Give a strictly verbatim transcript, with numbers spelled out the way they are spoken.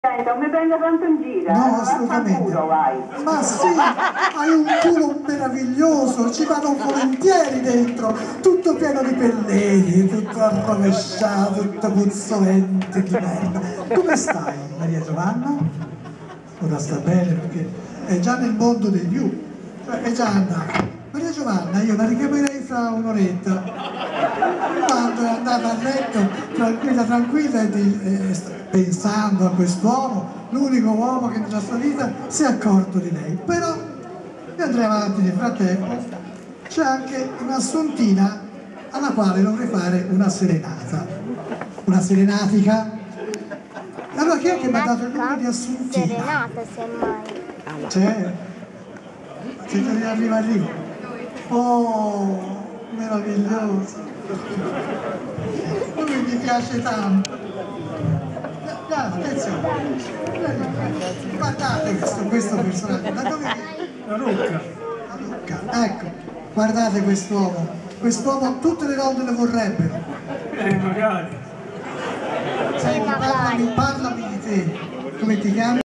Non mi prenda tanto in giro, no, eh? assolutamente. Culo, vai. Ma sì, hai un culo meraviglioso, ci vado volentieri dentro, tutto pieno di pellini, tutto arrovesciato, tutto puzzolente di merda. Come stai, Maria Giovanna? Ora sta bene perché è già nel mondo dei più, cioè è già andata. Maria Giovanna, io la richiamerei fra un'oretta, quando è andata a letto, tranquilla, tranquilla, e di, eh, pensando a quest'uomo, l'unico uomo che nella sua vita si è accorto di lei. Però io andrei avanti nel frattempo, c'è anche un'assuntina alla quale dovrei fare una serenata, una serenatica. Allora chi è che mi ha dato il nome di Assuntina? Serenata, semmai. C'è? Se te ne arriva arriva. Oh, meraviglioso. Lui mi piace tanto. Attenzione. Guardate questo, questo personaggio. Da dove viene? La Rocca. La Rocca. Ecco, guardate quest'uomo. Quest'uomo tutte le donne lo vorrebbero. Eh, magari. Senti, parlami, parlami di te. Come ti chiami?